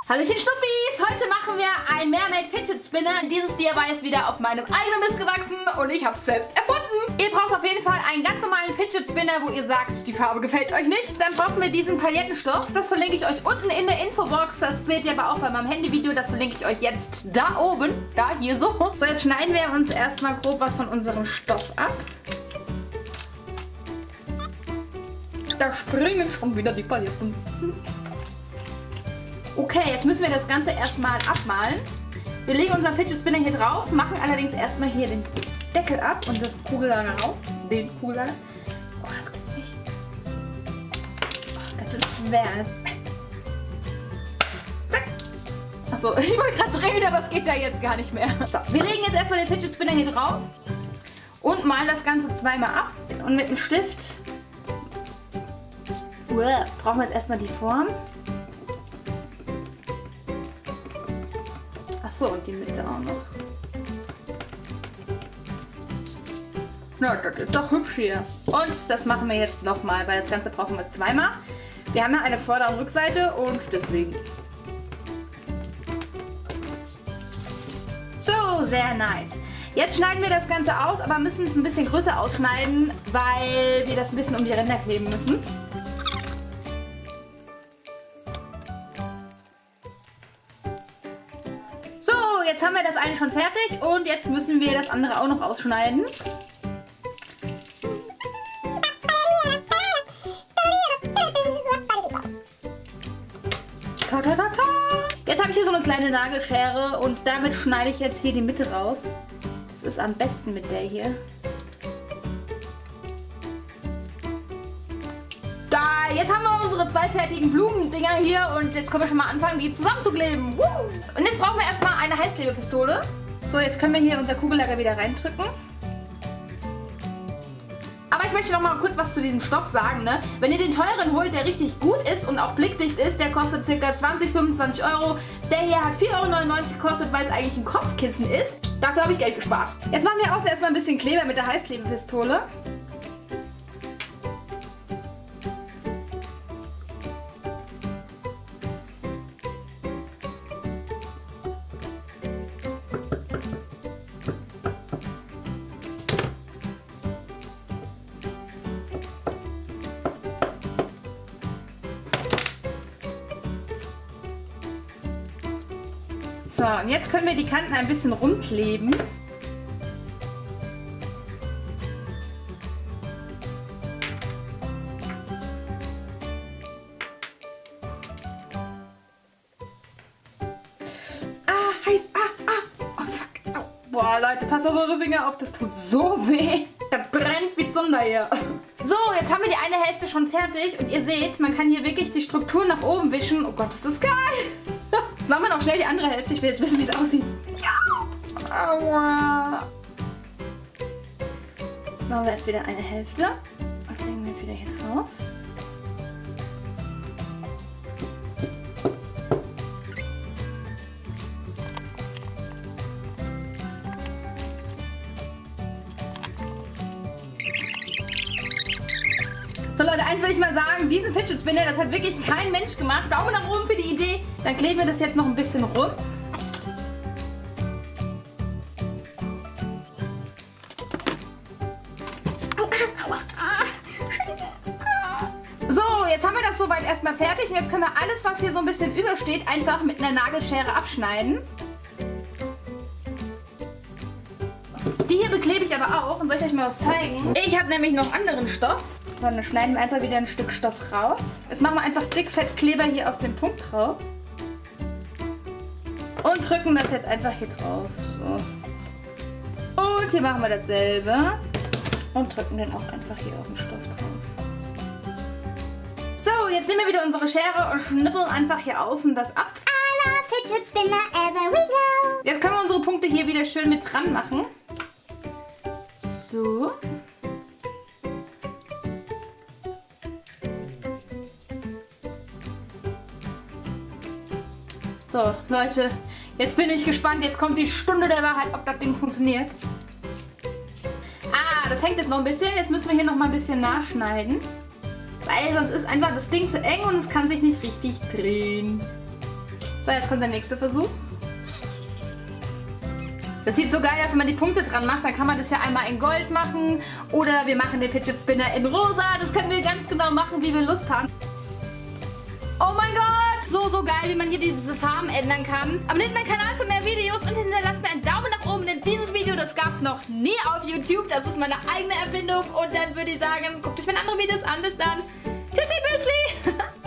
Hallöchen Schnuffis! Heute machen wir ein Mermaid Fidget Spinner. Dieses DIY ist wieder auf meinem eigenen Mist gewachsen und ich habe es selbst erfunden. Ihr braucht auf jeden Fall einen ganz normalen Fidget Spinner, wo ihr sagt, die Farbe gefällt euch nicht. Dann brauchen wir diesen Palettenstoff. Das verlinke ich euch unten in der Infobox. Das seht ihr aber auch bei meinem Handyvideo. Das verlinke ich euch jetzt da oben. Da, hier so. So, jetzt schneiden wir uns erstmal grob was von unserem Stoff ab. Da springen schon wieder die Paletten. Okay, jetzt müssen wir das Ganze erstmal abmalen. Wir legen unseren Fidget Spinner hier drauf, machen allerdings erstmal hier den Deckel ab und das Kugellager rauf. Den Kugellager. Oh, das geht's nicht. Oh, ganz schön schwer. Zack. Achso, ich wollte gerade drehen, aber es geht da jetzt gar nicht mehr. So, wir legen jetzt erstmal den Fidget Spinner hier drauf und malen das Ganze zweimal ab. Und mit dem Stift brauchen wir jetzt erstmal die Form. Achso, und die Mitte auch noch. Na, das ist doch hübsch hier. Und das machen wir jetzt nochmal, weil das Ganze brauchen wir zweimal. Wir haben ja eine Vorder- und Rückseite und deswegen. So, sehr nice. Jetzt schneiden wir das Ganze aus, aber müssen es ein bisschen größer ausschneiden, weil wir das ein bisschen um die Ränder kleben müssen. Jetzt haben wir das eine schon fertig und jetzt müssen wir das andere auch noch ausschneiden. Jetzt habe ich hier so eine kleine Nagelschere und damit schneide ich jetzt hier die Mitte raus. Das ist am besten mit der hier. Jetzt haben wir unsere zwei fertigen Blumendinger hier und jetzt können wir schon mal anfangen, die zusammenzukleben. Und jetzt brauchen wir erstmal eine Heißklebepistole. So, jetzt können wir hier unser Kugellager wieder reindrücken. Aber ich möchte noch mal kurz was zu diesem Stoff sagen, ne? Wenn ihr den teuren holt, der richtig gut ist und auch blickdicht ist, der kostet ca. 20-25 Euro. Der hier hat 4,99 Euro gekostet, weil es eigentlich ein Kopfkissen ist. Dafür habe ich Geld gespart. Jetzt machen wir außen erstmal ein bisschen Kleber mit der Heißklebepistole. So, und jetzt können wir die Kanten ein bisschen rumkleben. Heiß, oh fuck, au. Boah, Leute, passt auf eure Finger auf, das tut so weh. Der brennt wie Zunder hier. So, jetzt haben wir die eine Hälfte schon fertig und ihr seht, man kann hier wirklich die Struktur nach oben wischen. Oh Gott, ist das geil. Jetzt machen wir noch schnell die andere Hälfte. Ich will jetzt wissen, wie es aussieht. Ja. Aua. Machen wir erst wieder eine Hälfte. Das legen wir jetzt wieder hier drauf. So Leute, eins will ich mal sagen, diesen Fidget Spinner, das hat wirklich kein Mensch gemacht. Daumen nach oben für die Idee. Dann kleben wir das jetzt noch ein bisschen rum. So, jetzt haben wir das soweit erstmal fertig. Und jetzt können wir alles, was hier so ein bisschen übersteht, einfach mit einer Nagelschere abschneiden. Die hier beklebe ich aber auch. Und soll ich euch mal was zeigen? Ich habe nämlich noch anderen Stoff. So, dann schneiden wir einfach wieder ein Stück Stoff raus. Jetzt machen wir einfach Dickfettkleber hier auf den Punkt drauf. Und drücken das jetzt einfach hier drauf. So. Und hier machen wir dasselbe. Und drücken dann auch einfach hier auf den Stoff drauf. So, jetzt nehmen wir wieder unsere Schere und schnippeln einfach hier außen das ab. Fidget Spinner, ever we go. Jetzt können wir unsere Punkte hier wieder schön mit dran machen. So. So, Leute, jetzt bin ich gespannt. Jetzt kommt die Stunde der Wahrheit, ob das Ding funktioniert. Das hängt jetzt noch ein bisschen. Jetzt müssen wir hier noch mal ein bisschen nachschneiden. Weil sonst ist einfach das Ding zu eng und es kann sich nicht richtig drehen. So, jetzt kommt der nächste Versuch. Das sieht so geil aus, wenn man die Punkte dran macht. Dann kann man das ja einmal in Gold machen. Oder wir machen den Fidget Spinner in Rosa. Das können wir ganz genau machen, wie wir Lust haben. Oh mein Gott! So geil, wie man hier diese Farben ändern kann. Abonniert meinen Kanal für mehr Videos und hinterlasst mir einen Daumen nach oben, denn dieses Video, das gab es noch nie auf YouTube. Das ist meine eigene Erfindung. Und dann würde ich sagen, guckt euch meine anderen Videos an. Bis dann. Tschüssi, Büsli!